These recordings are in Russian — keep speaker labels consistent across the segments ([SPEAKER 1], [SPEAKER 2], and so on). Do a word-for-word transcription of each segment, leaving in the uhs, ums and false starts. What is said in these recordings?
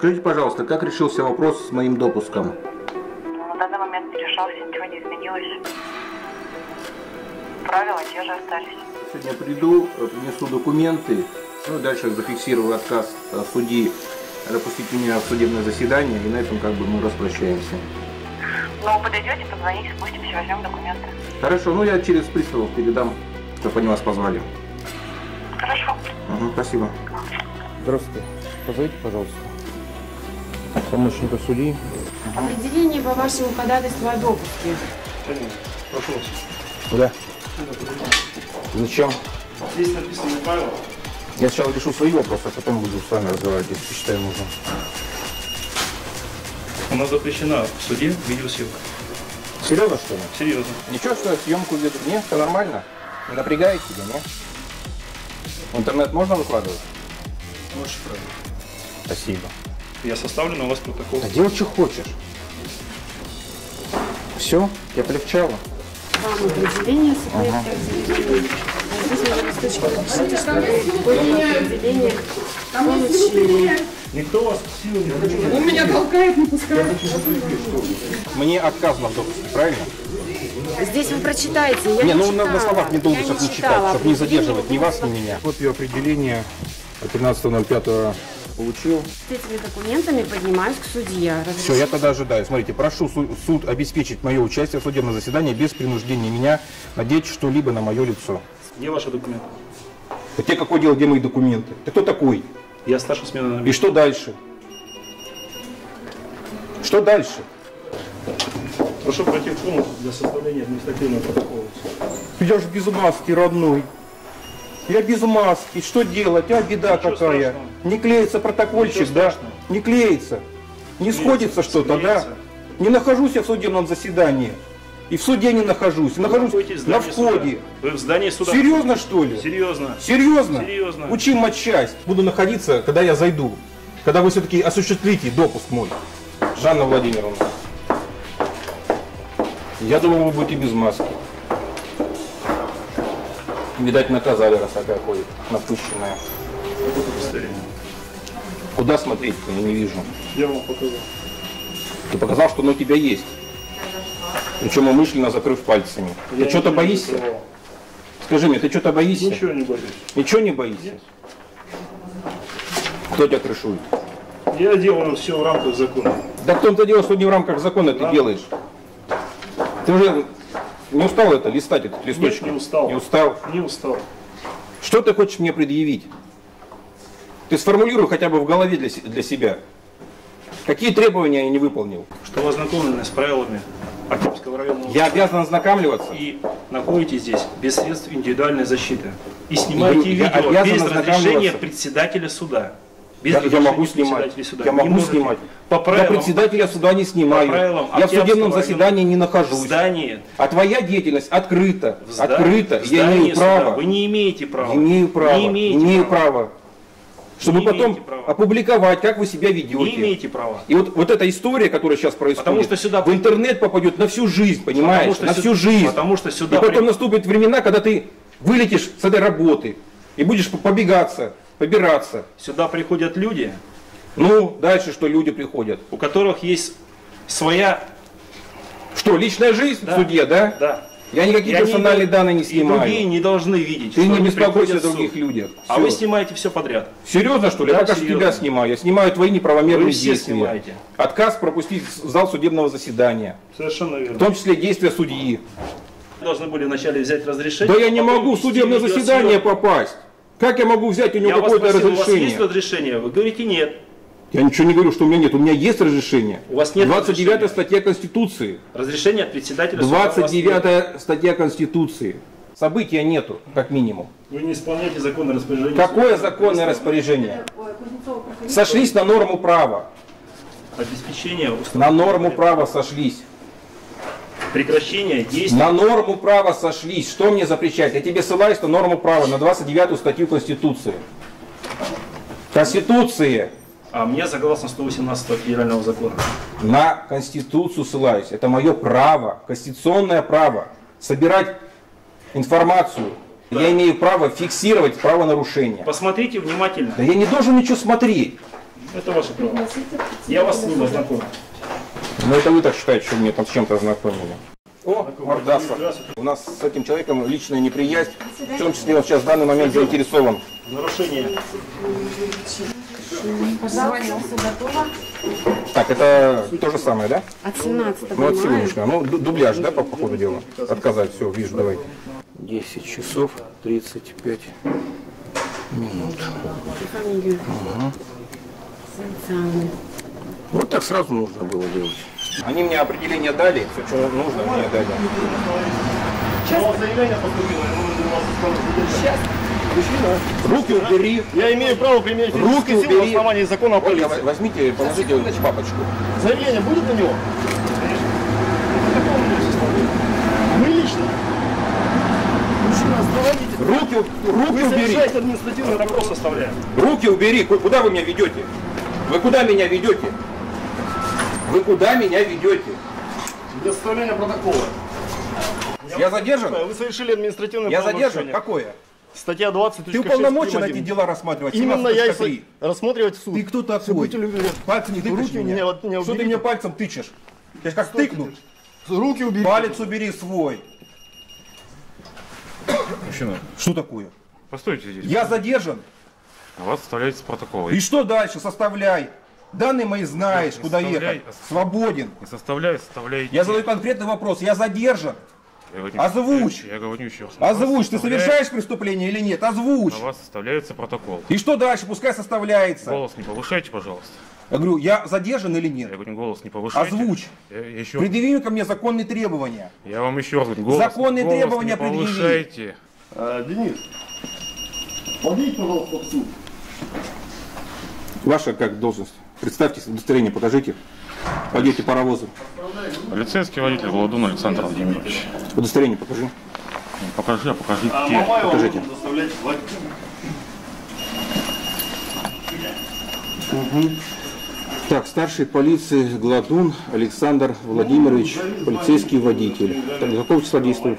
[SPEAKER 1] Скажите, пожалуйста, как решился вопрос с моим допуском?
[SPEAKER 2] На данный момент не решался, ничего не изменилось. Правила те же остались.
[SPEAKER 1] Сегодня приду, принесу документы, ну и дальше зафиксирую отказ судьи допустить меня в судебное заседание, и на этом как бы мы распрощаемся.
[SPEAKER 2] Ну, подойдете, позвоните, спустимся, возьмем документы.
[SPEAKER 1] Хорошо, ну я через приставов передам, чтобы они вас позвали.
[SPEAKER 2] Хорошо.
[SPEAKER 1] Угу, спасибо. Здравствуйте. Позовите, пожалуйста, помощника судьи.
[SPEAKER 3] Определение по вашему ходатайству о допуске.
[SPEAKER 1] Прошу вас. Куда? Зачем?
[SPEAKER 4] Здесь написаны правила.
[SPEAKER 1] Я сначала решу свои вопросы, а потом буду с вами разговаривать, если считаю нужно.
[SPEAKER 4] У нас запрещена в суде видеосъемка.
[SPEAKER 1] Серьезно, что ли?
[SPEAKER 4] Серьезно.
[SPEAKER 1] Ничего, что я съемку веду? Нет, все нормально. Не напрягает тебя, нет? В интернет можно выкладывать?
[SPEAKER 4] Ваши правила.
[SPEAKER 1] Спасибо.
[SPEAKER 4] Я составлю на вас протокол.
[SPEAKER 1] Да делай, что хочешь. Все, я полегчало.
[SPEAKER 3] Вам определение субъекта определения. Здесь на листочке напишите, что вы определение получили.
[SPEAKER 4] Никто вас силой не хочет.
[SPEAKER 3] Он меня толкает, не пускает.
[SPEAKER 1] Мне отказано в допуске, правильно?
[SPEAKER 3] Здесь вы прочитаете. Я
[SPEAKER 1] не,
[SPEAKER 3] не
[SPEAKER 1] ну на, на словах не долго,
[SPEAKER 3] я
[SPEAKER 1] чтобы не читать,
[SPEAKER 3] читала.
[SPEAKER 1] чтобы не задерживать ни вас, ни меня. Вот ее определение от тринадцатого ноль пятого получил.
[SPEAKER 3] С этими документами поднимаюсь к судье.
[SPEAKER 1] Все, я тогда ожидаю. Смотрите, прошу суд, суд обеспечить мое участие в судебном заседании без принуждения меня надеть что-либо на мое лицо.
[SPEAKER 4] Где ваши документы?
[SPEAKER 1] А тебе какое дело, где мои документы? Ты кто такой?
[SPEAKER 4] Я старший смены.
[SPEAKER 1] И что дальше? Что дальше?
[SPEAKER 4] Прошу пройти в комнату для составления административного протокола.
[SPEAKER 1] Я же без маски, родной. Я без маски. Что делать? А, беда
[SPEAKER 4] Ничего
[SPEAKER 1] какая.
[SPEAKER 4] страшного.
[SPEAKER 1] Не клеится протокольчик,
[SPEAKER 4] Ничего
[SPEAKER 1] да?
[SPEAKER 4] страшного.
[SPEAKER 1] Не клеится. Не
[SPEAKER 4] Клеится,
[SPEAKER 1] сходится что-то, да?
[SPEAKER 4] склеится.
[SPEAKER 1] Не нахожусь я в судебном заседании. И в суде не нахожусь.
[SPEAKER 4] Вы
[SPEAKER 1] Нахожусь
[SPEAKER 4] находитесь в
[SPEAKER 1] на
[SPEAKER 4] здании
[SPEAKER 1] входе.
[SPEAKER 4] суда. Вы в здании суда.
[SPEAKER 1] Серьезно, что ли?
[SPEAKER 4] Серьезно.
[SPEAKER 1] Серьезно?
[SPEAKER 4] Серьезно.
[SPEAKER 1] Учим матчасть. Буду находиться, когда я зайду. Когда вы все-таки осуществите допуск мой. Жанна Владимировна. Я думал, вы будете без маски. Видать, наказали, раз такая ходит, напыщенная. Куда смотреть-то? Я не вижу.
[SPEAKER 4] Я вам показал.
[SPEAKER 1] Ты показал, что оно у тебя есть. Причем умышленно закрыв пальцами.
[SPEAKER 4] Я
[SPEAKER 1] ты что-то
[SPEAKER 4] ничего не
[SPEAKER 1] боишься?
[SPEAKER 4] закрывал.
[SPEAKER 1] Скажи мне, ты что-то боишься?
[SPEAKER 4] Ничего не боюсь.
[SPEAKER 1] Ничего не боишься?
[SPEAKER 4] Нет.
[SPEAKER 1] Кто тебя крышует?
[SPEAKER 4] Я делаю все в рамках закона.
[SPEAKER 1] Да кто то дело, что не в рамках закона
[SPEAKER 4] Да.
[SPEAKER 1] ты делаешь? Ты уже не устал это листать, этот листочек?
[SPEAKER 4] Нет, не устал.
[SPEAKER 1] Не устал?
[SPEAKER 4] Не устал.
[SPEAKER 1] Что ты хочешь мне предъявить? Ты сформулируй хотя бы в голове для, се- для себя. Какие требования я не выполнил?
[SPEAKER 4] Что вы ознакомлены с правилами Артемского районного
[SPEAKER 1] Я обязан ознакомливаться.
[SPEAKER 4] и находитесь здесь без средств индивидуальной защиты. И снимаете
[SPEAKER 1] Я
[SPEAKER 4] видео
[SPEAKER 1] обязан
[SPEAKER 4] без
[SPEAKER 1] ознакомливаться.
[SPEAKER 4] разрешения председателя суда. Без
[SPEAKER 1] Я, я
[SPEAKER 4] разрешения
[SPEAKER 1] могу снимать.
[SPEAKER 4] председателя суда.
[SPEAKER 1] Я
[SPEAKER 4] Не
[SPEAKER 1] могу
[SPEAKER 4] можете.
[SPEAKER 1] снимать.
[SPEAKER 4] По
[SPEAKER 1] Я
[SPEAKER 4] правилам,
[SPEAKER 1] председателя суда не снимаю.
[SPEAKER 4] по правилам
[SPEAKER 1] Я в судебном
[SPEAKER 4] Октябрьского
[SPEAKER 1] заседании не
[SPEAKER 4] в
[SPEAKER 1] нахожусь.
[SPEAKER 4] здании,
[SPEAKER 1] А твоя деятельность открыта.
[SPEAKER 4] в зда-
[SPEAKER 1] Открыта.
[SPEAKER 4] в
[SPEAKER 1] Я
[SPEAKER 4] здании
[SPEAKER 1] имею
[SPEAKER 4] суда
[SPEAKER 1] право.
[SPEAKER 4] Вы не имеете права.
[SPEAKER 1] Имею право.
[SPEAKER 4] Не имеете
[SPEAKER 1] имею
[SPEAKER 4] права.
[SPEAKER 1] право. Чтобы
[SPEAKER 4] Не
[SPEAKER 1] потом
[SPEAKER 4] имеете права.
[SPEAKER 1] опубликовать, как вы себя ведете.
[SPEAKER 4] Не имеете права.
[SPEAKER 1] И вот, вот эта история, которая сейчас происходит,
[SPEAKER 4] Потому что сюда-
[SPEAKER 1] в интернет попадет на всю жизнь, понимаешь?
[SPEAKER 4] Потому что
[SPEAKER 1] на
[SPEAKER 4] сю-
[SPEAKER 1] всю жизнь.
[SPEAKER 4] потому что сюда
[SPEAKER 1] И потом
[SPEAKER 4] при-
[SPEAKER 1] наступят времена, когда ты вылетишь с этой работы и будешь побегаться, побираться.
[SPEAKER 4] Сюда приходят люди,
[SPEAKER 1] Ну, дальше что люди приходят?
[SPEAKER 4] у которых есть своя...
[SPEAKER 1] Что, личная жизнь
[SPEAKER 4] Да.
[SPEAKER 1] в суде, да?
[SPEAKER 4] Да.
[SPEAKER 1] Я никакие
[SPEAKER 4] И они
[SPEAKER 1] персональные
[SPEAKER 4] не-
[SPEAKER 1] данные не
[SPEAKER 4] И
[SPEAKER 1] снимаю.
[SPEAKER 4] другие не должны видеть,
[SPEAKER 1] Ты
[SPEAKER 4] что
[SPEAKER 1] не
[SPEAKER 4] они
[SPEAKER 1] беспокойся о
[SPEAKER 4] приходят в суд.
[SPEAKER 1] других людях.
[SPEAKER 4] А
[SPEAKER 1] Всё.
[SPEAKER 4] вы снимаете все подряд.
[SPEAKER 1] Серьезно, что ли?
[SPEAKER 4] Да,
[SPEAKER 1] Я пока что
[SPEAKER 4] серьезно.
[SPEAKER 1] тебя снимаю. Я снимаю твои неправомерные
[SPEAKER 4] Вы все
[SPEAKER 1] действия.
[SPEAKER 4] снимаете.
[SPEAKER 1] Отказ пропустить в зал судебного заседания.
[SPEAKER 4] Совершенно
[SPEAKER 1] В
[SPEAKER 4] верно.
[SPEAKER 1] том числе действия судьи.
[SPEAKER 4] Должны были вначале взять разрешение.
[SPEAKER 1] Да я не
[SPEAKER 4] потом
[SPEAKER 1] могу в
[SPEAKER 4] вести
[SPEAKER 1] судебное
[SPEAKER 4] видеосъемку.
[SPEAKER 1] заседание попасть. Как я могу взять у него
[SPEAKER 4] Я вас
[SPEAKER 1] какое-то
[SPEAKER 4] спросил, у вас есть
[SPEAKER 1] разрешение?
[SPEAKER 4] разрешение? Вы говорите нет.
[SPEAKER 1] Я ничего не говорю, что у меня нет. У меня есть разрешение.
[SPEAKER 4] У вас нет
[SPEAKER 1] двадцать девятая
[SPEAKER 4] разрешения.
[SPEAKER 1] статья Конституции.
[SPEAKER 4] Разрешение от председателя суда у вас
[SPEAKER 1] двадцать девятая статья Конституции. События нету, как минимум.
[SPEAKER 4] нет. Вы не исполняете законное распоряжение.
[SPEAKER 1] Какое
[SPEAKER 4] суда.
[SPEAKER 1] законное распоряжение? Сошлись на норму права.
[SPEAKER 4] Обеспечение
[SPEAKER 1] На
[SPEAKER 4] установленного
[SPEAKER 1] норму
[SPEAKER 4] порядка.
[SPEAKER 1] права сошлись.
[SPEAKER 4] Прекращение действий.
[SPEAKER 1] На норму права сошлись. Что мне запрещать? Я тебе ссылаюсь на норму права, на двадцать девятую статью Конституции. Конституции.
[SPEAKER 4] А мне согласно сто восемнадцатого федерального закона.
[SPEAKER 1] На Конституцию ссылаюсь. Это мое право, конституционное право. Собирать информацию.
[SPEAKER 4] Да.
[SPEAKER 1] Я имею право фиксировать правонарушение.
[SPEAKER 4] Посмотрите внимательно.
[SPEAKER 1] Да я не должен ничего смотреть.
[SPEAKER 4] Это ваши права. Я вас с ним ознакомлю.
[SPEAKER 1] Ну это вы так считаете, что мне там с чем-то ознакомили. О, Мордаса. У нас с этим человеком личная неприязнь. В том числе он сейчас в данный момент заинтересован.
[SPEAKER 4] Нарушение.
[SPEAKER 1] Так, это то же самое, да?
[SPEAKER 3] От семнадцатого
[SPEAKER 1] Ну от
[SPEAKER 3] мая.
[SPEAKER 1] сегодняшнего. Ну ду- дубляж, да, по, по ходу дела? Отказать, все, вижу, давай. десять часов тридцать пять минут.
[SPEAKER 3] Фамилию. Санцаны.
[SPEAKER 1] Вот так сразу нужно было делать. Они мне определение дали, все, что нужно, мне дали.
[SPEAKER 4] У вас заявление поступило, я вынужден вас оставить. Сейчас.
[SPEAKER 1] Руки убери.
[SPEAKER 4] Я имею право применять
[SPEAKER 1] Руки
[SPEAKER 4] физическую силу на
[SPEAKER 1] убери.
[SPEAKER 4] основании закона о
[SPEAKER 1] Ольга,
[SPEAKER 4] полиции.
[SPEAKER 1] в- возьмите, положите папочку.
[SPEAKER 4] Заявление будет на него? Конечно. Мы лично. Мужчина, остановитесь.
[SPEAKER 1] Руки, руки
[SPEAKER 4] Вы
[SPEAKER 1] убери.
[SPEAKER 4] совершаете административный протокол составляем.
[SPEAKER 1] Руки убери. Ку- Куда вы меня ведете? Вы куда меня ведете? Вы куда меня ведете?
[SPEAKER 4] Для составления протокола.
[SPEAKER 1] Я задержан?
[SPEAKER 4] Вы совершили административное
[SPEAKER 1] Я задержан?
[SPEAKER 4] правонарушение.
[SPEAKER 1] Какое?
[SPEAKER 4] Статья двадцать.
[SPEAKER 1] Ты уполномочен эти дела рассматривать?
[SPEAKER 4] Именно я и
[SPEAKER 1] семнадцать
[SPEAKER 4] со- рассматривать в суд.
[SPEAKER 1] Ты кто такой?
[SPEAKER 4] Будьте любезны.
[SPEAKER 1] Пальцем не тыкаешь
[SPEAKER 4] Руки
[SPEAKER 1] меня.
[SPEAKER 4] меня вот- меня
[SPEAKER 1] Что ты
[SPEAKER 4] уберите.
[SPEAKER 1] меня пальцем тычешь? Я ж как
[SPEAKER 4] Что
[SPEAKER 1] тыкну.
[SPEAKER 4] тычешь? Руки убери.
[SPEAKER 1] Палец убери свой.
[SPEAKER 5] Мужчина,
[SPEAKER 1] Что такое?
[SPEAKER 5] постойте здесь.
[SPEAKER 1] Я задержан.
[SPEAKER 5] На вас составляется протокол.
[SPEAKER 1] И что дальше? Составляй. Данные мои знаешь,
[SPEAKER 5] Не
[SPEAKER 1] куда
[SPEAKER 5] составляй,
[SPEAKER 1] ехать.
[SPEAKER 5] а-
[SPEAKER 1] Свободен.
[SPEAKER 5] Не составляй, составляйте.
[SPEAKER 1] Я задаю конкретный вопрос. Я задержан.
[SPEAKER 5] Я говорю,
[SPEAKER 1] Озвучь.
[SPEAKER 5] Я, я говорю еще раз. На вас
[SPEAKER 1] Озвучь, ты
[SPEAKER 5] составляет-
[SPEAKER 1] совершаешь преступление или нет? Озвучь.
[SPEAKER 5] На вас составляется протокол.
[SPEAKER 1] И что дальше? Пускай составляется.
[SPEAKER 5] Голос не повышайте, пожалуйста.
[SPEAKER 1] Я говорю, я задержан или
[SPEAKER 5] Я
[SPEAKER 1] нет?
[SPEAKER 5] говорю, голос не повышайте.
[SPEAKER 1] Озвучь.
[SPEAKER 5] Я, я еще,
[SPEAKER 1] Предъяви ко мне законные требования.
[SPEAKER 5] я вам еще раз говорю, голос,
[SPEAKER 1] Законные
[SPEAKER 5] голос
[SPEAKER 1] требования
[SPEAKER 5] не
[SPEAKER 1] предъяви.
[SPEAKER 5] повышайте.
[SPEAKER 4] А, Денис, подъедь, пожалуйста, в суд.
[SPEAKER 1] Ваша как должность? Представьтесь, удостоверение покажите. Пойдете паровозом.
[SPEAKER 5] Полицейский водитель Владун Александр Владимирович.
[SPEAKER 1] Удостоверение покажи.
[SPEAKER 5] Покажи, а покажи
[SPEAKER 4] А
[SPEAKER 5] те.
[SPEAKER 4] Мамаева
[SPEAKER 1] Покажите.
[SPEAKER 4] нужно доставлять в лагерь.
[SPEAKER 1] Так, старший полиции Гладун Александр Владимирович, полицейский водитель. Так, до какого числа действует?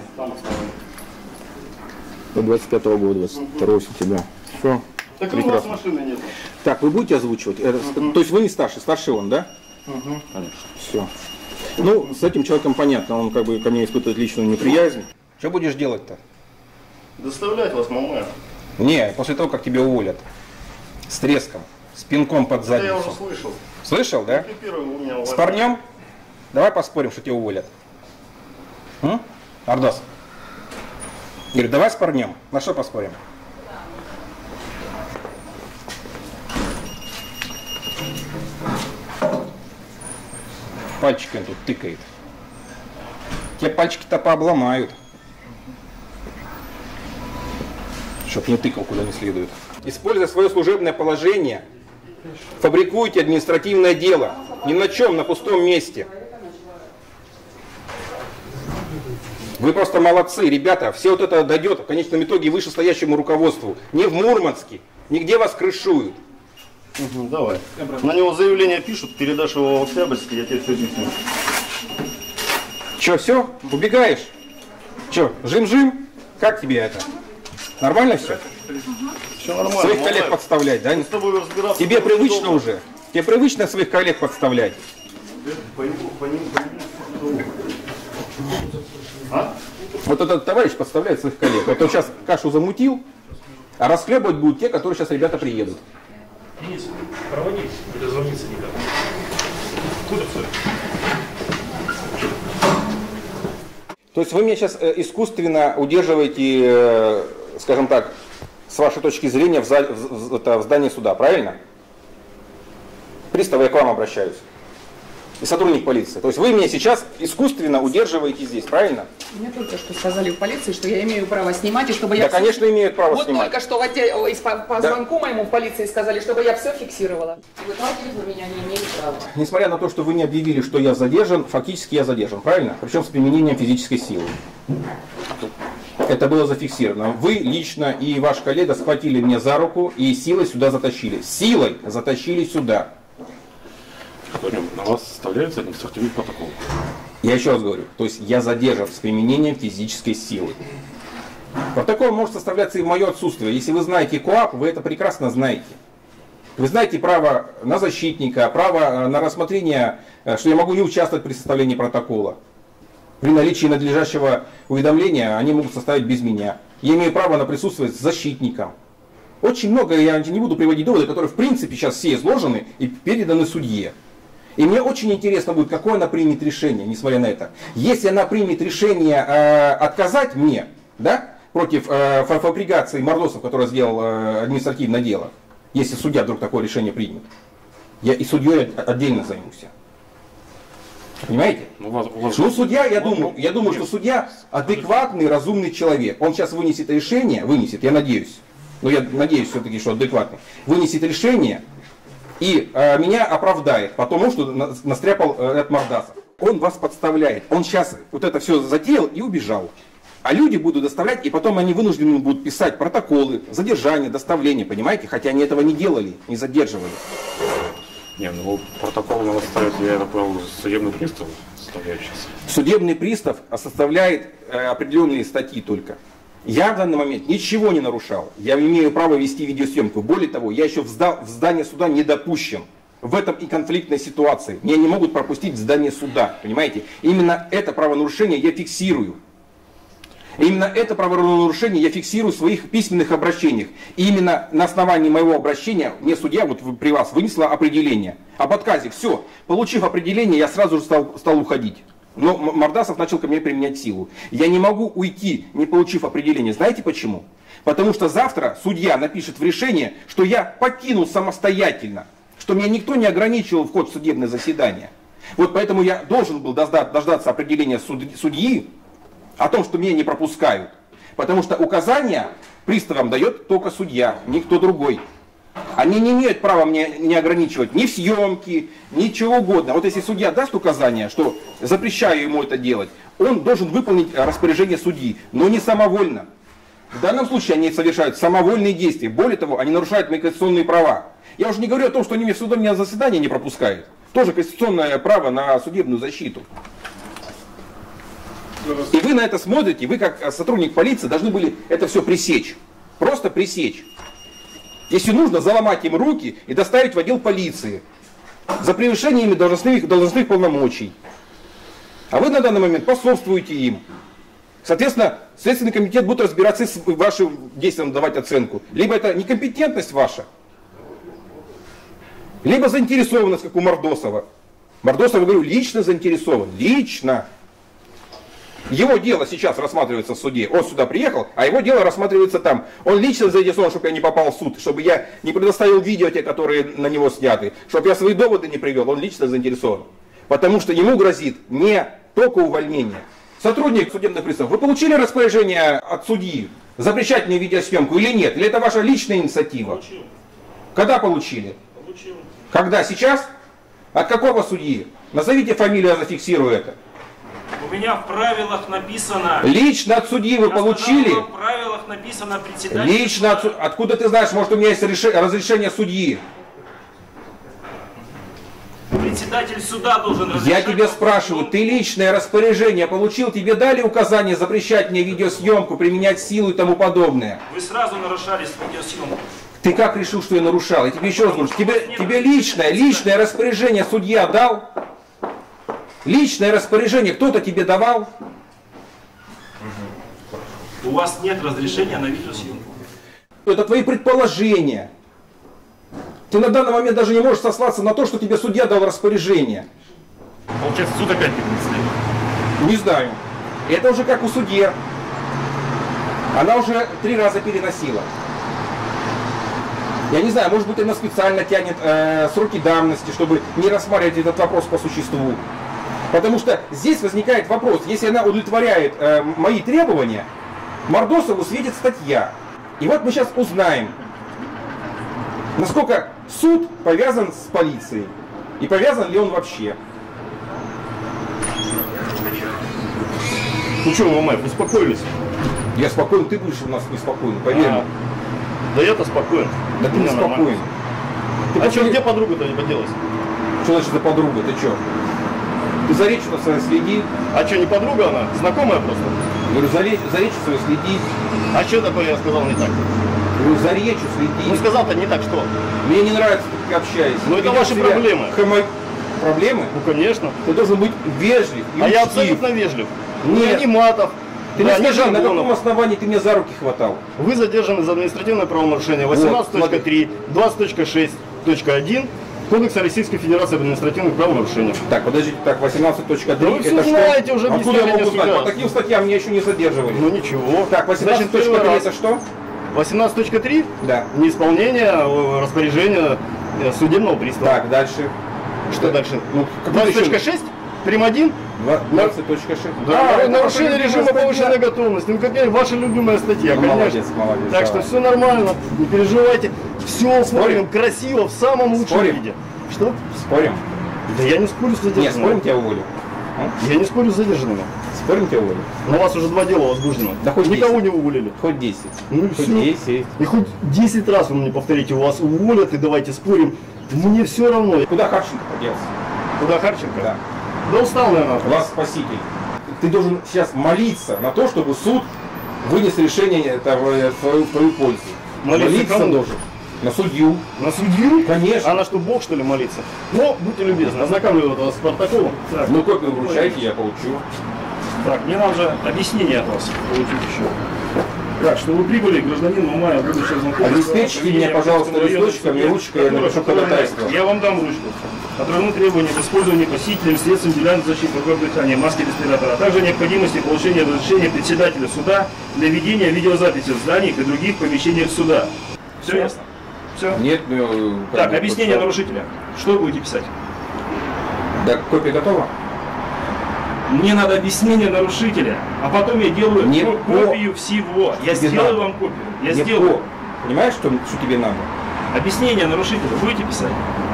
[SPEAKER 1] До двадцать пятого года, двадцать второго сентября. Все.
[SPEAKER 4] Так у вас
[SPEAKER 1] Прекрасно.
[SPEAKER 4] машины нет.
[SPEAKER 1] Так, вы будете озвучивать? Это- То есть вы не старший, старший он, да?
[SPEAKER 5] Конечно.
[SPEAKER 1] Все. Ну, с этим человеком понятно, он как бы ко мне испытывает личную неприязнь. Что будешь делать-то?
[SPEAKER 4] Доставлять вас, Мамаев.
[SPEAKER 1] Не, после того, как тебя уволят. С треском, с пинком под
[SPEAKER 4] Это я уже
[SPEAKER 1] задницу.
[SPEAKER 4] слышал.
[SPEAKER 1] Слышал, да?
[SPEAKER 4] Ты первый у меня
[SPEAKER 1] С
[SPEAKER 4] уважаемый.
[SPEAKER 1] парнем? Давай поспорим, что тебя уволят. М? Ардас. Говорит, давай с парнем. На что поспорим? Пальчиками тут тыкает. Те пальчики-то пообломают. Чтоб не тыкал куда не следует. Используя свое служебное положение, фабрикуйте административное дело. Ни на чем, на пустом месте. Вы просто молодцы, ребята. Все вот это дойдет в конечном итоге вышестоящему руководству. Не в Мурманске, нигде вас крышуют.
[SPEAKER 4] Мгм, давай. На него заявление пишут, передашь его в Октябрьский, я тебе все объясню.
[SPEAKER 1] Че, все? Убегаешь? Че, жим-жим? Как тебе это? Нормально все?
[SPEAKER 4] Все нормально.
[SPEAKER 1] Своих
[SPEAKER 4] Мамаев.
[SPEAKER 1] коллег подставлять, да?
[SPEAKER 4] С тобой разбираться.
[SPEAKER 1] Тебе
[SPEAKER 4] будет
[SPEAKER 1] привычно
[SPEAKER 4] удобно.
[SPEAKER 1] уже? Тебе привычно своих коллег подставлять?
[SPEAKER 4] По нему, по нему, по нему. А?
[SPEAKER 1] Вот этот товарищ подставляет своих коллег. Вот он сейчас кашу замутил, а расхлебывать будут те, которые сейчас ребята приедут.
[SPEAKER 4] Денис, проводи, не дозвониться никак. Куда все?
[SPEAKER 1] То есть вы меня сейчас э, искусственно удерживаете, э, скажем так, с вашей точки зрения в, зале- в- в- это в здании суда, правильно? Пристав, я к вам обращаюсь. И сотрудник полиции. То есть вы меня сейчас искусственно удерживаете здесь, правильно?
[SPEAKER 6] Мне только что сказали в полиции, что я имею право снимать, и чтобы
[SPEAKER 1] Да,
[SPEAKER 6] я... всё-
[SPEAKER 1] конечно, имеют право
[SPEAKER 6] Вот
[SPEAKER 1] снимать.
[SPEAKER 6] только что в отделе- ой, по, по
[SPEAKER 1] Да.
[SPEAKER 6] звонку моему в полиции сказали, чтобы я все фиксировала. Выталкивать вы меня не имеете права.
[SPEAKER 1] Несмотря на то, что вы не объявили, что я задержан, фактически я задержан, правильно? Причем с применением физической силы. Это было зафиксировано. Вы лично и ваш коллега схватили меня за руку и силой сюда затащили. Силой затащили сюда.
[SPEAKER 5] На вас составляется административный протокол.
[SPEAKER 1] Я еще раз говорю, то есть я задержан с применением физической силы. Протокол может составляться и в мое отсутствие. Если вы знаете КоАП, вы это прекрасно знаете. Вы знаете право на защитника, право на рассмотрение, что я могу не участвовать при составлении протокола. При наличии надлежащего уведомления они могут составить без меня. Я имею право на присутствие с защитником. Очень много, я не буду приводить доводы, которые в принципе сейчас все изложены и переданы судье. И мне очень интересно будет, какое она примет решение, несмотря на это. Если она примет решение э, отказать мне, да, против э, фабрикации Мордосов, который сделал э, административное дело, если судья вдруг такое решение примет, я и судьей отдельно займусь. Понимаете?
[SPEAKER 5] Ну, вас, вас...
[SPEAKER 1] Ну, судья, я думаю, я думаю, что судья адекватный, разумный человек. Он сейчас вынесет решение, вынесет, я надеюсь, но я надеюсь все-таки, что адекватный, вынесет решение и э, меня оправдает, потому что на, настряпал э, этот Мордасов. Он вас подставляет. Он сейчас вот это все затеял и убежал. А люди будут доставлять, и потом они вынуждены будут писать протоколы, задержание, доставление, понимаете? Хотя они этого не делали, не задерживали.
[SPEAKER 5] Не, ну протокол надо ставить, я это понял, судебный пристав составляет сейчас.
[SPEAKER 1] Судебный пристав составляет э, определенные статьи только. Я в данный момент ничего не нарушал. Я имею право вести видеосъемку. Более того, я еще в, зда в здание суда не допущен. В этом и конфликтной ситуации. Меня не могут пропустить в здание суда. Понимаете? Именно это правонарушение я фиксирую. Именно это правонарушение я фиксирую в своих письменных обращениях. И именно на основании моего обращения мне судья вот при вас вынесла определение об отказе. Все. Получив определение, я сразу же стал, стал уходить. Но Мордасов начал ко мне применять силу. Я не могу уйти, не получив определение. Знаете почему? Потому что завтра судья напишет в решении, что я покинул самостоятельно. Что меня никто не ограничивал вход в судебное заседание. Вот поэтому я должен был дождаться определения судьи о том, что меня не пропускают. Потому что указания приставам дает только судья, никто другой. Они не имеют права меня не ограничивать ни в съемке, ничего угодно. Вот если судья даст указание, что запрещаю ему это делать, он должен выполнить распоряжение судьи, но не самовольно. В данном случае они совершают самовольные действия. Более того, они нарушают мои конституционные права. Я уже не говорю о том, что они меня в судебное заседание не пропускают. Тоже конституционное право на судебную защиту. И вы на это смотрите, вы как сотрудник полиции должны были это все пресечь. Просто пресечь. Если нужно, заломать им руки и доставить в отдел полиции за превышение ими должностных, должностных полномочий. А вы на данный момент пособствуете им. Соответственно, Следственный комитет будет разбираться с вашим действием, давать оценку. Либо это некомпетентность ваша, либо заинтересованность, как у Мордосова. Мордосов, я говорю, лично заинтересован. Лично. Его дело сейчас рассматривается в суде. Он сюда приехал, а его дело рассматривается там. Он лично заинтересован, чтобы я не попал в суд, чтобы я не предоставил видео, те, которые на него сняты, чтобы я свои доводы не привел. Он лично заинтересован. Потому что ему грозит не только увольнение. Сотрудник судебных приставов, вы получили распоряжение от судьи запрещать мне видеосъемку или нет? Или это ваша личная инициатива?
[SPEAKER 4] Получил.
[SPEAKER 1] Когда получили?
[SPEAKER 4] Получил.
[SPEAKER 1] Когда? Сейчас? От какого судьи? Назовите фамилию, я зафиксирую это.
[SPEAKER 7] У меня в правилах написано...
[SPEAKER 1] Лично от судьи вы
[SPEAKER 7] Я
[SPEAKER 1] получили?
[SPEAKER 7] сказал, в правилах написано председатель...
[SPEAKER 1] Лично от су- Откуда ты знаешь, может у меня есть реш... разрешение судьи?
[SPEAKER 7] Председатель суда должен разрешать...
[SPEAKER 1] Я тебя спрашиваю, ты личное распоряжение получил? Тебе дали указание запрещать мне видеосъемку, применять силу и тому подобное?
[SPEAKER 7] Вы сразу нарушали видеосъемку.
[SPEAKER 1] Ты как решил, что я нарушал? Я тебе еще раз говорю, тебе, тебе личное, личное распоряжение судья дал? Личное распоряжение кто-то тебе давал?
[SPEAKER 7] У вас нет разрешения на видеосъемку.
[SPEAKER 1] Это твои предположения. Ты на данный момент даже не можешь сослаться на то, что тебе судья дал распоряжение.
[SPEAKER 5] Получается, суд опять перенесли.
[SPEAKER 1] Не знаю. Это уже как у судьи. Она уже три раза переносила. Я не знаю, может быть, она специально тянет э, сроки давности, чтобы не рассматривать этот вопрос по существу. Потому что здесь возникает вопрос, если она удовлетворяет э, мои требования, Мордосову светит статья. И вот мы сейчас узнаем, насколько суд повязан с полицией. И повязан ли он вообще.
[SPEAKER 4] Ну что, Мамаев, успокоились?
[SPEAKER 1] Я спокоен, ты будешь у нас неспокоен, поверь мне.
[SPEAKER 4] А, да я-то спокоен.
[SPEAKER 1] Да ты
[SPEAKER 4] У
[SPEAKER 1] не
[SPEAKER 4] меня нормально.
[SPEAKER 1] спокоен. Ты
[SPEAKER 4] А что,
[SPEAKER 1] посмотри-
[SPEAKER 4] где подруга-то не поделась?
[SPEAKER 1] Что значит за подруга? Ты что? Ты за речью своей следи.
[SPEAKER 4] А что, не подруга она? Знакомая просто?
[SPEAKER 1] Говорю, за, речь, за речью своей следи.
[SPEAKER 4] А что такое я сказал не так?
[SPEAKER 1] Ну, за речью
[SPEAKER 8] Ну
[SPEAKER 1] следи.
[SPEAKER 8] сказал-то не так, что?
[SPEAKER 1] Мне не нравится, как ты общаешься.
[SPEAKER 8] Ну, это
[SPEAKER 1] Ведешь
[SPEAKER 8] ваши
[SPEAKER 1] себя
[SPEAKER 8] проблемы.
[SPEAKER 1] хомо- Проблемы?
[SPEAKER 8] Ну конечно.
[SPEAKER 1] Ты должен быть вежлив и
[SPEAKER 8] А я
[SPEAKER 1] учтив.
[SPEAKER 8] абсолютно вежлив.
[SPEAKER 1] Нет.
[SPEAKER 8] Ни матов.
[SPEAKER 1] Ты
[SPEAKER 8] да,
[SPEAKER 1] мне
[SPEAKER 8] ни
[SPEAKER 1] скажи, на
[SPEAKER 8] жаргонов.
[SPEAKER 1] каком основании ты меня за руки хватал?
[SPEAKER 8] Вы задержаны за административное правонарушение восемнадцать точка три, двадцать точка шесть точка один Кодекса Российской Федерации об административных правонарушениях.
[SPEAKER 1] Так, подождите, так, восемнадцать точка три,
[SPEAKER 8] Да вы все
[SPEAKER 1] это
[SPEAKER 8] знаете,
[SPEAKER 1] что?
[SPEAKER 8] уже
[SPEAKER 1] Откуда
[SPEAKER 8] объясняли
[SPEAKER 1] я могу знать?
[SPEAKER 8] несколько
[SPEAKER 1] По
[SPEAKER 8] раз.
[SPEAKER 1] таким статьям меня еще не задерживали.
[SPEAKER 8] Ну ничего.
[SPEAKER 1] Так, восемнадцать точка три
[SPEAKER 8] первый
[SPEAKER 1] это
[SPEAKER 8] раз.
[SPEAKER 1] что?
[SPEAKER 8] восемнадцать точка три
[SPEAKER 1] Да.
[SPEAKER 8] неисполнение э, распоряжения э, судебного пристава.
[SPEAKER 1] Так, дальше.
[SPEAKER 8] Что дальше?
[SPEAKER 1] Ну,
[SPEAKER 8] двадцать точка шесть Прим один?
[SPEAKER 1] двадцать точка шесть.
[SPEAKER 8] Да,
[SPEAKER 1] это
[SPEAKER 8] нарушение
[SPEAKER 1] ваша
[SPEAKER 8] режима
[SPEAKER 1] любимая
[SPEAKER 8] повышенной
[SPEAKER 1] статья.
[SPEAKER 8] готовности. Ну какая ваша любимая статья,
[SPEAKER 1] Ну,
[SPEAKER 8] конечно.
[SPEAKER 1] молодец, молодец,
[SPEAKER 8] Так
[SPEAKER 1] давай.
[SPEAKER 8] что все нормально, не переживайте. Все
[SPEAKER 1] Спорим?
[SPEAKER 8] оформим красиво, в самом лучшем
[SPEAKER 1] Спорим?
[SPEAKER 8] виде. Что?
[SPEAKER 1] Спорим?
[SPEAKER 8] Да я не спорю с
[SPEAKER 1] Нет,
[SPEAKER 8] задержанными.
[SPEAKER 1] спорим, тебя уволю.
[SPEAKER 8] Я не спорю с задержанными.
[SPEAKER 1] Спорим, тебя уволю.
[SPEAKER 8] Но у вас уже два дела возбуждено.
[SPEAKER 1] Да хоть
[SPEAKER 8] Никого
[SPEAKER 1] десять.
[SPEAKER 8] не уволили.
[SPEAKER 1] Хоть десять.
[SPEAKER 8] Ну и
[SPEAKER 1] Хоть
[SPEAKER 8] все.
[SPEAKER 1] десять.
[SPEAKER 8] И хоть десять раз вы мне повторите, у вас уволят и давайте спорим. Мне все равно.
[SPEAKER 1] Куда Харченко поделся?
[SPEAKER 8] Куда Харченко?
[SPEAKER 1] Да.
[SPEAKER 8] Да устал, наверное.
[SPEAKER 1] Вас спаситель. Ты должен сейчас молиться на то, чтобы суд вынес решение это в твою, в твою пользу.
[SPEAKER 8] Молиться кому?
[SPEAKER 1] должен. На судью.
[SPEAKER 8] На судью?
[SPEAKER 1] Конечно.
[SPEAKER 8] А на что, Бог, что ли, молиться? Ну, будьте любезны, ознакомлю вас с протоколом.
[SPEAKER 7] Так,
[SPEAKER 1] Ну, копию вручайте, я получу.
[SPEAKER 7] так, мне надо же объяснение от вас получить еще. Так, что вы прибыли, гражданин Мамаев, будучи знакомым.
[SPEAKER 1] Обеспечьте меня, пожалуйста, листочком и ручкой, я напишу ходатайство.
[SPEAKER 7] Я вам дам ручку. Отражены требования к использованию посетителем средств индивидуальной защиты рукой дыхания, маски респиратора, а также необходимости получения разрешения председателя суда для ведения видеозаписи в зданиях и других помещениях суда. Все ясно? Все?
[SPEAKER 1] Нет, ну... как
[SPEAKER 7] Так,
[SPEAKER 1] бы,
[SPEAKER 7] объяснение
[SPEAKER 1] просто-
[SPEAKER 7] нарушителя. Что вы будете писать?
[SPEAKER 1] Да, копия готова?
[SPEAKER 7] Мне надо объяснение нарушителя, а потом я делаю
[SPEAKER 1] Не
[SPEAKER 7] ко-
[SPEAKER 1] по-
[SPEAKER 7] копию всего. Я
[SPEAKER 1] Тебе
[SPEAKER 7] сделаю
[SPEAKER 1] надо.
[SPEAKER 7] вам копию. Я
[SPEAKER 1] Не
[SPEAKER 7] сделаю.
[SPEAKER 1] по- Понимаешь, что, что тебе надо?
[SPEAKER 7] Объяснение нарушителя будете писать?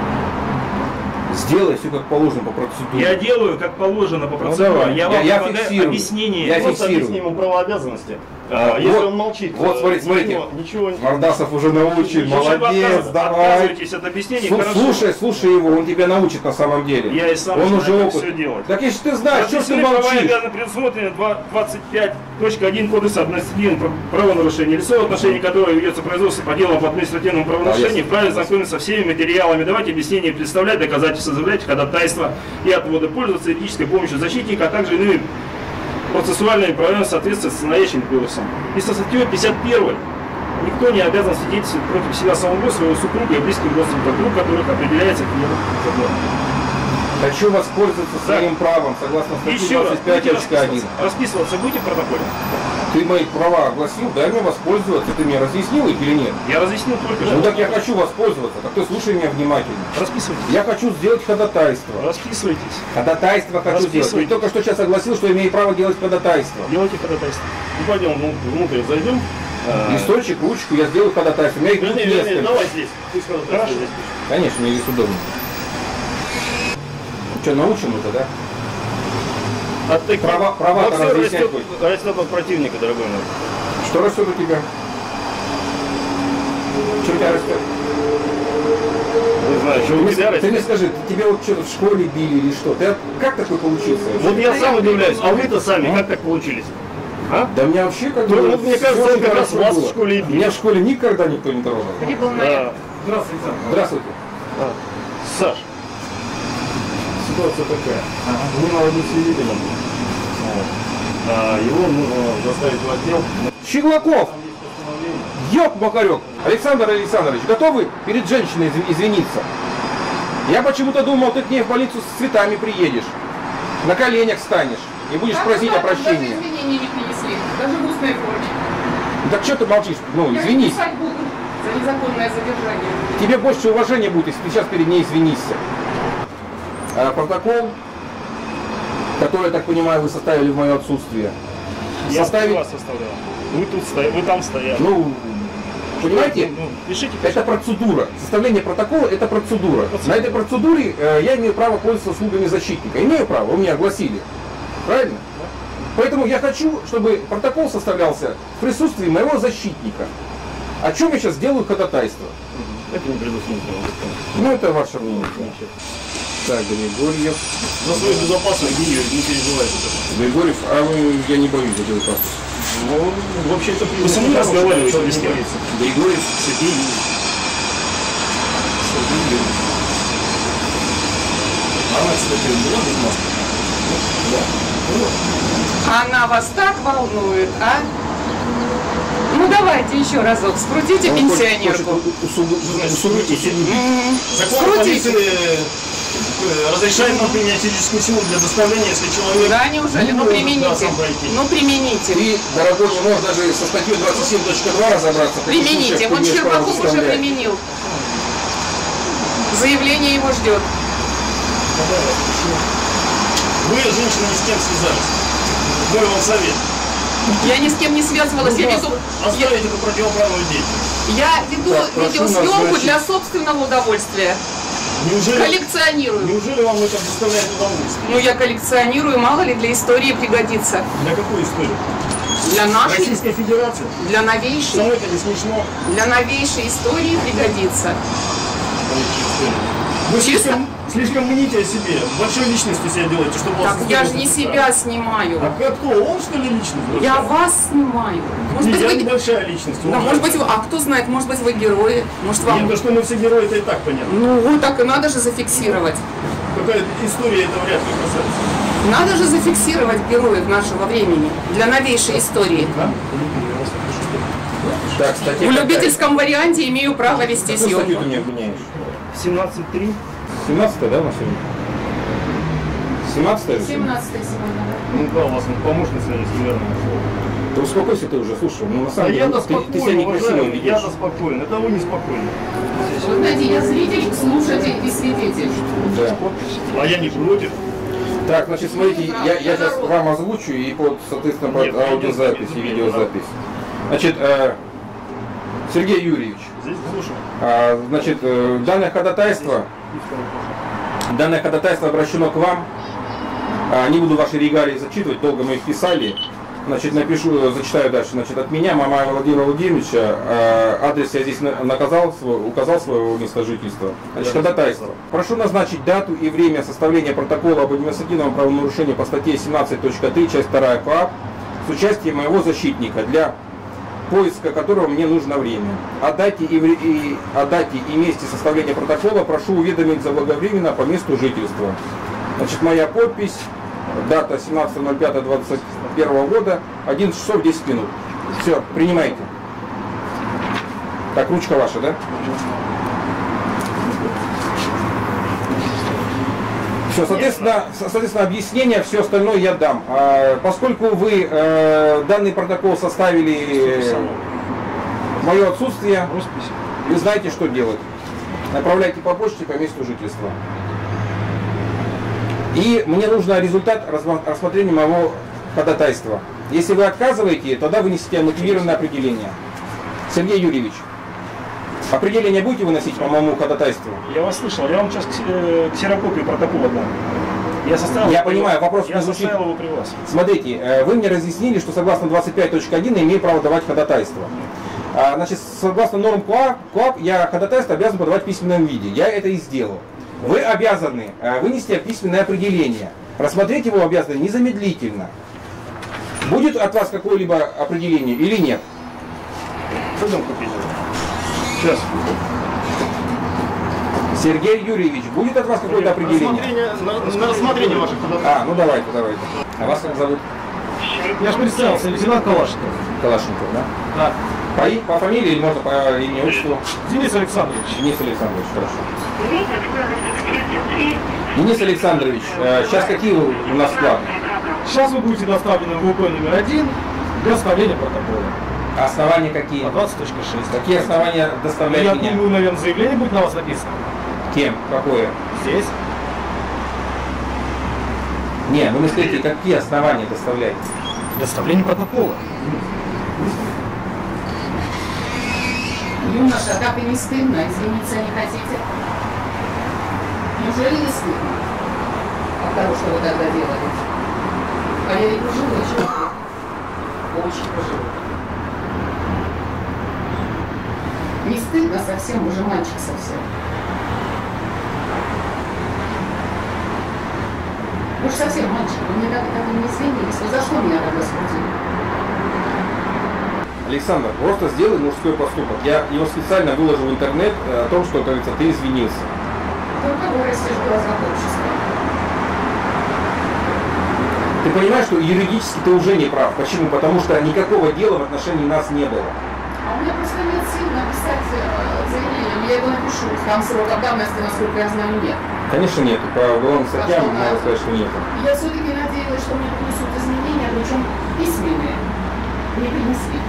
[SPEAKER 1] Сделай все как положено по процедуре.
[SPEAKER 7] Я делаю как положено по
[SPEAKER 1] Ну,
[SPEAKER 7] процедуре.
[SPEAKER 1] давай.
[SPEAKER 7] Я
[SPEAKER 1] Я-
[SPEAKER 7] вам
[SPEAKER 1] я
[SPEAKER 7] предлагаю
[SPEAKER 1] фиксирую.
[SPEAKER 7] объяснение.
[SPEAKER 1] Я
[SPEAKER 8] Просто
[SPEAKER 1] фиксирую.
[SPEAKER 8] объясним ему правообязанности. А,
[SPEAKER 1] Вот.
[SPEAKER 8] если он молчит,
[SPEAKER 1] Вот,
[SPEAKER 8] э,
[SPEAKER 1] смотрите, смотрите.
[SPEAKER 8] ничего, ничего не...
[SPEAKER 1] Мордасов уже научен,
[SPEAKER 7] Если вы
[SPEAKER 1] молодец,
[SPEAKER 7] отказ-
[SPEAKER 1] давай.
[SPEAKER 7] отказываетесь от объяснений,
[SPEAKER 1] Слу-
[SPEAKER 7] хорошо.
[SPEAKER 1] Слушай, слушай его, он тебя научит на самом деле.
[SPEAKER 7] Я и сам
[SPEAKER 1] Он
[SPEAKER 7] знаю,
[SPEAKER 1] уже
[SPEAKER 7] как
[SPEAKER 1] опыт.
[SPEAKER 7] всё делать.
[SPEAKER 1] Так если ты знаешь, что ты
[SPEAKER 7] Разъяснены права и
[SPEAKER 1] молчишь?
[SPEAKER 7] обязанности предусмотрены двадцать пять точка один Кодекса административного правонарушения. Лицо, в отношении которого ведется производство по делу об административном правонарушении,
[SPEAKER 1] А,
[SPEAKER 7] вправе знакомиться со всеми материалами, давать объяснения, представлять доказательства, заявлять ходатайства и отводы, пользоваться юридической помощью защитника, а также иными процессуальными правами в соответствии с настоящим кодексом. И со статьей пятьдесят первой никто не обязан свидетельствовать против себя самого, своего супруга и близких родственников, круг которых определяется законом.
[SPEAKER 1] Хочу воспользоваться своим правом, согласно статье
[SPEAKER 7] Еще раз,
[SPEAKER 1] двадцать пять
[SPEAKER 7] будете
[SPEAKER 1] точка один.
[SPEAKER 7] расписываться? Расписываться будете в протоколе?
[SPEAKER 1] Ты мои права огласил, дай мне воспользоваться. Ты мне разъяснил их или нет?
[SPEAKER 7] Я разъяснил только что.
[SPEAKER 1] Ну так я хочу воспользоваться, так ты слушай меня внимательно.
[SPEAKER 7] Расписывайтесь.
[SPEAKER 1] Я хочу сделать ходатайство.
[SPEAKER 7] Расписывайтесь.
[SPEAKER 1] Ходатайство хочу сделать. Ты
[SPEAKER 7] Расписывайтесь.
[SPEAKER 1] только что сейчас огласил, что я имею право делать ходатайство.
[SPEAKER 7] Делайте ходатайство.
[SPEAKER 8] Ну, пойдем внутрь, внутрь зайдем. А,
[SPEAKER 1] Листочек, ручку, я сделаю ходатайство. У меня их будет
[SPEAKER 8] Вернее, вернее,
[SPEAKER 1] несколько.
[SPEAKER 8] давай здесь. Пусть ходатайство
[SPEAKER 7] Хорошо.
[SPEAKER 8] здесь.
[SPEAKER 1] Конечно, мне здесь удобно. Что, научим это, да?
[SPEAKER 8] От таких-
[SPEAKER 1] Права- права-то
[SPEAKER 8] Но всё
[SPEAKER 1] разъяснять
[SPEAKER 8] растет,
[SPEAKER 1] будет.
[SPEAKER 8] растет от противника, дорогой мой.
[SPEAKER 1] Что растет у тебя? Что у тебя растет?
[SPEAKER 8] Не знаю, что
[SPEAKER 1] Ты
[SPEAKER 8] у
[SPEAKER 1] мне,
[SPEAKER 8] тебя
[SPEAKER 1] ты
[SPEAKER 8] растет.
[SPEAKER 1] мне скажи, тебя вот что-то в школе били или что? Ты как такой получился?
[SPEAKER 8] Вот я сам удивляюсь, а вы-то сами как так получились? А?
[SPEAKER 1] Да меня вообще как
[SPEAKER 8] Ну,
[SPEAKER 1] бы...
[SPEAKER 8] вот мне
[SPEAKER 1] всё
[SPEAKER 8] кажется,
[SPEAKER 1] очень
[SPEAKER 8] он как раз
[SPEAKER 1] хорошо
[SPEAKER 8] вас в
[SPEAKER 1] было.
[SPEAKER 8] школе и бил.
[SPEAKER 1] Меня в школе никогда никто не трогал.
[SPEAKER 2] Прибыл на
[SPEAKER 8] Да.
[SPEAKER 7] Здравствуйте, Александр.
[SPEAKER 1] Здравствуйте.
[SPEAKER 8] Саш, ситуация такая. Мне надо быть свидетелем. Вот. А, его нужно доставить в отдел.
[SPEAKER 1] Щеглаков! Ёк, макарек! Александр Александрович, готовы перед женщиной изв- извиниться? Я почему-то думал, ты к ней в больницу с цветами приедешь. На коленях станешь и будешь просить о прощении.
[SPEAKER 6] Даже извинения не принесли, даже в устной форме.
[SPEAKER 1] Ну так что ты молчишь? Ну,
[SPEAKER 6] Я
[SPEAKER 1] извинись.
[SPEAKER 6] писать буду за незаконное задержание.
[SPEAKER 1] Тебе больше уважения будет, если ты сейчас перед ней извинишься. А протокол, который, я так понимаю, вы составили в мое отсутствие.
[SPEAKER 7] Я
[SPEAKER 1] Составить,
[SPEAKER 7] вас составлял. Вы тут стояли, вы там стояли.
[SPEAKER 1] ну, понимаете,
[SPEAKER 7] Ну, пишите.
[SPEAKER 1] это процедура. Составление протокола – это процедура. На этой процедуре э, я имею право пользоваться услугами защитника. Имею право, вы мне огласили. Правильно? Поэтому я хочу, чтобы протокол составлялся в присутствии моего защитника. О чем я сейчас делаю ходатайство.
[SPEAKER 8] Это не предусмотрено.
[SPEAKER 1] Ну, это ваше мнение. Так, Григорьев.
[SPEAKER 8] За свою безопасность не, не переживайте.
[SPEAKER 1] Григорьев, а вы, я не боюсь за делать вас.
[SPEAKER 4] Ну, вообще-то вы со мной разговариваете, что без кем?
[SPEAKER 1] Григорьев Сергей Юрьевич.
[SPEAKER 4] Сергей Юрьевич. Она, кстати, была без маски? Да.
[SPEAKER 6] Она вас так волнует, а? Ну давайте еще разок, скрутите пенсионерку.
[SPEAKER 8] Закон полиции э, разрешает нам применять физическую силу для заставления, если человек...
[SPEAKER 6] Да, неужели? Ну
[SPEAKER 8] может, да,
[SPEAKER 6] примените.
[SPEAKER 8] сам пройти.
[SPEAKER 6] Ну примените.
[SPEAKER 1] Ты, дорогой, не можешь даже со статьей двадцать семь точка два разобраться.
[SPEAKER 6] Примените. Он Щербаков уже применил. Заявление его ждет.
[SPEAKER 8] Вы, женщина, ни с кем связались. Мой вам совет.
[SPEAKER 6] Я ни с кем не связывалась. Я веду, я,
[SPEAKER 8] Оставить эту противоправную деятельность.
[SPEAKER 6] я веду
[SPEAKER 1] Так, прошу
[SPEAKER 6] видеосъемку
[SPEAKER 1] назначить.
[SPEAKER 6] для собственного удовольствия.
[SPEAKER 8] Неужели,
[SPEAKER 6] Коллекционирую.
[SPEAKER 8] неужели вам это доставляет удовольствие?
[SPEAKER 6] Ну я коллекционирую, мало ли для истории пригодится.
[SPEAKER 8] Для какой истории?
[SPEAKER 6] Для нашей,
[SPEAKER 8] Российской Федерации?
[SPEAKER 6] для новейшей,
[SPEAKER 8] Самой это не смешно.
[SPEAKER 6] для новейшей истории пригодится.
[SPEAKER 8] Вы
[SPEAKER 6] Чисто?
[SPEAKER 8] слишком, слишком мните о себе, большой личностью себя делаете, чтобы вас...
[SPEAKER 6] Так я же не себя снимаю.
[SPEAKER 8] А как кто? Он что ли личность?
[SPEAKER 6] Я вас снимаю. Может
[SPEAKER 8] Не,
[SPEAKER 6] быть,
[SPEAKER 8] я
[SPEAKER 6] вы...
[SPEAKER 8] не большая личность.
[SPEAKER 6] Да, может быть, вы... А кто знает, может быть, вы герои. Может, вам...
[SPEAKER 8] Нет, то, что мы все герои, это и так понятно.
[SPEAKER 6] Ну, вот так и надо же зафиксировать.
[SPEAKER 8] Какая история это вряд ли касается.
[SPEAKER 6] Надо же зафиксировать героев нашего времени для новейшей истории.
[SPEAKER 1] Так, статья
[SPEAKER 6] В
[SPEAKER 1] какая?
[SPEAKER 6] любительском варианте имею право вести
[SPEAKER 1] Какую статью
[SPEAKER 6] съемку.
[SPEAKER 1] ты мне обвиняешь?
[SPEAKER 4] семнадцать три.
[SPEAKER 1] семнадцатая, да, у нас сегодня? семнадцатая?
[SPEAKER 6] семнадцатое сегодня.
[SPEAKER 8] Ну да, у вас помощница есть, наверное.
[SPEAKER 1] Да успокойся ты уже, слушай, ну на
[SPEAKER 8] А
[SPEAKER 1] самом деле
[SPEAKER 8] я-то
[SPEAKER 1] ты, ты себя
[SPEAKER 8] спокоен,
[SPEAKER 1] некрасиво
[SPEAKER 8] уважаемый,
[SPEAKER 1] ведешь.
[SPEAKER 8] я-то спокоен, это вы не спокойны.
[SPEAKER 6] Знаете, я зритель, слушатель и свидетель.
[SPEAKER 1] Да.
[SPEAKER 8] А я не против.
[SPEAKER 1] Так, значит, смотрите, я, я сейчас вам озвучу и под, соответственно, под
[SPEAKER 8] Нет,
[SPEAKER 1] аудиозапись и видеозапись. Значит, э, Сергей Юрьевич,
[SPEAKER 8] Здесь слушаю.
[SPEAKER 1] а, значит, э, данное ходатайство, данное ходатайство обращено к вам. А, не буду ваши регалии зачитывать, долго мы их писали. Значит, напишу, зачитаю дальше. Значит, от меня, Мамаева Владимира Владимировича, э, адрес я здесь на- наказал, свой, указал своего места жительства. Значит, ходатайство. Прошу назначить дату и время составления протокола об административном правонарушении по статье семнадцать точка три, часть вторая КоАП с участием моего защитника, для поиска которого мне нужно время. О дате и, вре- и, о дате и месте составления протокола прошу уведомить заблаговременно по месту жительства. Значит, моя подпись, дата семнадцатое ноль пятое двадцать первого года, одиннадцать часов десять минут. Все, принимайте. Так, ручка ваша, да? Все, соответственно, со- соответственно, объяснение, все остальное я дам. А, поскольку вы э, данный протокол составили в мое отсутствие, вы знаете, что делать. Направляйте по почте по месту жительства. И мне нужно результат разма- рассмотрения моего ходатайства. Если вы отказываете, тогда вынесите мотивированное определение. Сергей Юрьевич, определение будете выносить по моему ходатайству?
[SPEAKER 4] Я вас слышал, я вам сейчас кси- ксерокопию протокола дам. Я составил,
[SPEAKER 1] Я
[SPEAKER 4] его при
[SPEAKER 1] понимаю,
[SPEAKER 4] вас.
[SPEAKER 1] вопрос
[SPEAKER 4] Я
[SPEAKER 1] не звучит.
[SPEAKER 4] составил его при вас.
[SPEAKER 1] Смотрите, э, вы мне разъяснили, что согласно двадцать пять точка один я имею право давать ходатайство. А, значит, согласно норм КоАП, КоАП я ходатайство обязан подавать в письменном виде. Я это и сделал. Вы обязаны э, вынести письменное определение. Рассмотреть его обязаны незамедлительно. Будет от вас какое-либо определение или нет?
[SPEAKER 8] Пойдем купить. Сейчас.
[SPEAKER 1] Сергей Юрьевич, будет от вас какое-то определение?
[SPEAKER 8] Рассмотрение, на, на рассмотрение ваших ходатайств.
[SPEAKER 1] А, ну давайте, давайте. А вас как зовут?
[SPEAKER 9] Я же представился, лейтенант Калашников.
[SPEAKER 1] Калашников, да?
[SPEAKER 9] Да.
[SPEAKER 1] По, и- по фамилии или можно по имени, отчеству?
[SPEAKER 9] Денис Александрович.
[SPEAKER 1] Денис Александрович, хорошо. Денис Александрович, э, сейчас какие у нас планы?
[SPEAKER 9] Сейчас вы будете доставлены в УП номер один для составления протокола.
[SPEAKER 1] Основания какие?
[SPEAKER 9] По двадцать точка шесть.
[SPEAKER 1] Какие основания доставляют
[SPEAKER 9] Я
[SPEAKER 1] меня?
[SPEAKER 9] думаю, наверное, заявление будет на вас написано.
[SPEAKER 1] Кем? Какое?
[SPEAKER 9] Здесь.
[SPEAKER 1] Не, ну вы скажите, какие основания доставляете?
[SPEAKER 9] Для составления протокола.
[SPEAKER 6] Юноша, так и не стыдно, извиниться не хотите? Неужели не стыдно от того, что вы тогда делали? А я ведь пожилой человек. Очень пожилой. Не стыдно совсем, уже мальчик совсем. Вы же совсем мальчик, вы мне так, так и не извинились. Вы за что меня тогда скрутили?
[SPEAKER 1] Александр, просто сделай мужской поступок. Я его специально выложу в интернет э, о том, что, как говорится, ты извинился.
[SPEAKER 6] Только вы растешь глаза общества.
[SPEAKER 1] Ты понимаешь, что юридически ты уже не прав. Почему? Потому что никакого дела в отношении нас не было.
[SPEAKER 6] А у меня просто нет сил написать э, заявление. Я его напишу. Там срока давности, насколько я знаю, нет.
[SPEAKER 1] Конечно нет. По уголовным статьям
[SPEAKER 6] А
[SPEAKER 1] можно сказать, что нет.
[SPEAKER 6] Я все-таки надеялась, что мне принесут изменения, причем письменные. Не принесли.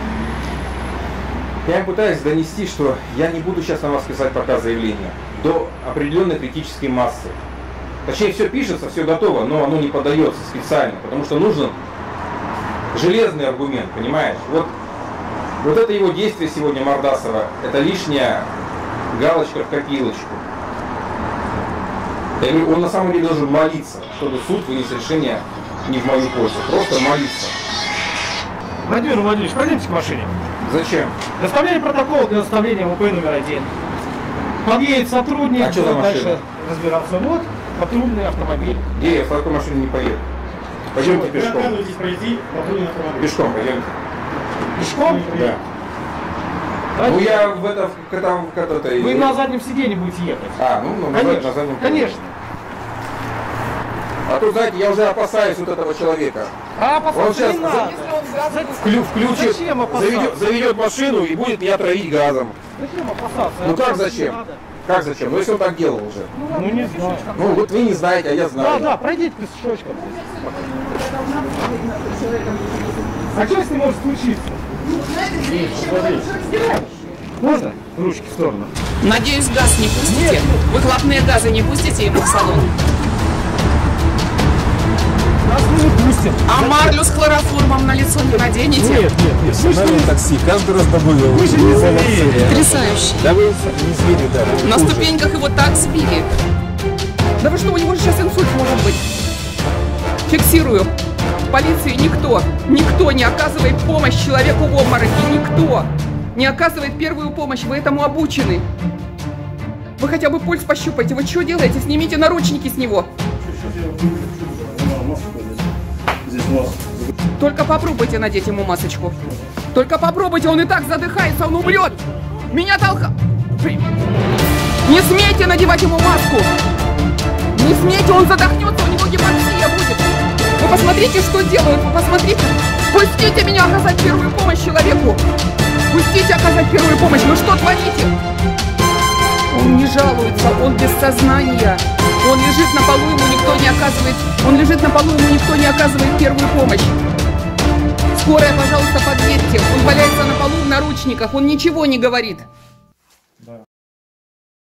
[SPEAKER 1] Я пытаюсь донести, что я не буду сейчас на вас писать пока заявление. До определенной критической массы. Точнее, все пишется, все готово, но оно не подается специально, потому что нужен железный аргумент, понимаешь? Вот, вот это его действие сегодня Мордасова, это лишняя галочка в копилочку. Я говорю, он на самом деле должен молиться, чтобы суд вынес решение не в мою пользу, просто молиться.
[SPEAKER 9] Владимир Владимирович, пройдемте к машине.
[SPEAKER 1] Зачем?
[SPEAKER 9] Доставление протокола для доставления в УП номер один. Подъедет сотрудник,
[SPEAKER 1] А что за
[SPEAKER 9] будет
[SPEAKER 1] машина?
[SPEAKER 9] дальше разбираться. Вот патрульный автомобиль.
[SPEAKER 1] Где я в такой машине не поеду? Пойдемте пешком.
[SPEAKER 8] Отказываетесь пройти патрульный автомобиль.
[SPEAKER 1] Пешком пойдемте.
[SPEAKER 9] Пешком?
[SPEAKER 1] Да.
[SPEAKER 9] Давайте.
[SPEAKER 1] Ну я в это, в это, в это...
[SPEAKER 9] Вы на заднем сиденье будете ехать.
[SPEAKER 1] А, ну, ну
[SPEAKER 9] Конечно,
[SPEAKER 1] на заднем.
[SPEAKER 9] конечно.
[SPEAKER 1] А то, знаете, я уже опасаюсь вот этого человека.
[SPEAKER 9] А
[SPEAKER 1] Он
[SPEAKER 9] опасаться
[SPEAKER 1] сейчас
[SPEAKER 9] не надо.
[SPEAKER 1] вклю- включит,
[SPEAKER 9] Зачем опасаться?
[SPEAKER 1] заведет, заведет машину и будет меня травить газом.
[SPEAKER 9] Зачем опасаться?
[SPEAKER 1] Ну как
[SPEAKER 9] Опасаться не
[SPEAKER 1] зачем?
[SPEAKER 9] надо.
[SPEAKER 1] Как зачем? Ну если он так делал уже.
[SPEAKER 9] Ну не знаю.
[SPEAKER 1] Ну вот вы не знаете, а я
[SPEAKER 9] Да,
[SPEAKER 1] знаю.
[SPEAKER 9] да, пройдите пешочком. А что с ним может случиться? Можно? Ручки в сторону.
[SPEAKER 10] Надеюсь, газ не пустите? Выхлопные газы не пустите ему в салон?
[SPEAKER 9] Нас мы не пустим.
[SPEAKER 10] А марлю с хлороформом на лицо не наденете?
[SPEAKER 9] Нет, нет, нет. Вы же не,
[SPEAKER 11] такси, каждый раз добавил.
[SPEAKER 9] вы же не звери.
[SPEAKER 10] Потрясающе.
[SPEAKER 11] Да вы не звери, да.
[SPEAKER 10] На ступеньках его так сбили. Да вы что, у него же сейчас инсульт может быть. Фиксирую. В полиции никто, никто не оказывает помощь человеку в обмороке. Никто не оказывает первую помощь. Вы этому обучены. Вы хотя бы пульс пощупайте. Вы что делаете? Снимите наручники с него.
[SPEAKER 4] Здесь у нас
[SPEAKER 10] Только попробуйте надеть ему масочку. Только попробуйте, он и так задыхается, он умрет. Меня толка... Не смейте надевать ему маску. Не смейте, он задохнется, у него гипоксия будет. Вы посмотрите, что делают, вы посмотрите. Пустите меня оказать первую помощь человеку. Пустите оказать первую помощь. Вы что творите? Он не жалуется, он без сознания. Он лежит на полу, ему никто не оказывает... Он лежит на полу, ему никто не оказывает первую помощь. Скорая, пожалуйста, подъедьте. Он валяется на полу в наручниках, он ничего не говорит.